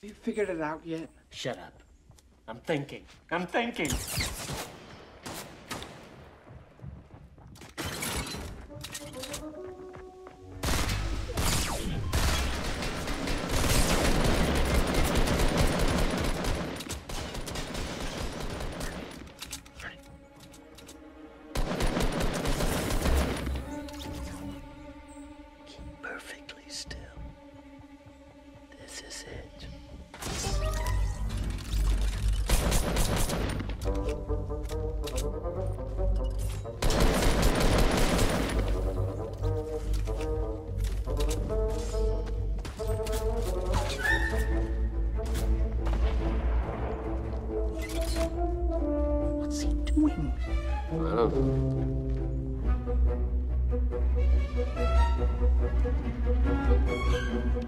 You figured it out yet? Shut up. I'm thinking. I'm thinking. Keep perfectly still. This is it. What's he doing? I don't know.